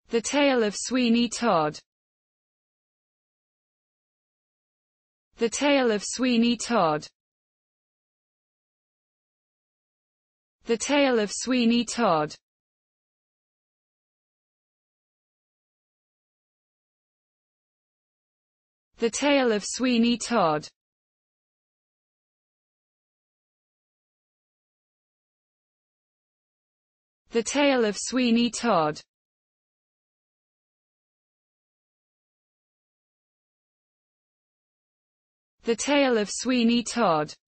The Tale of Sweeney Todd. The Tale of Sweeney Todd. The Tale of Sweeney Todd. The Tale of Sweeney Todd. The Tale of Sweeney Todd. The Tale of Sweeney Todd.